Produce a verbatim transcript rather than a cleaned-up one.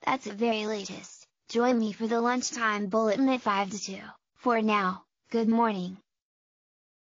at the very latest. Join me for the lunchtime bulletin at five to two. For now, good morning.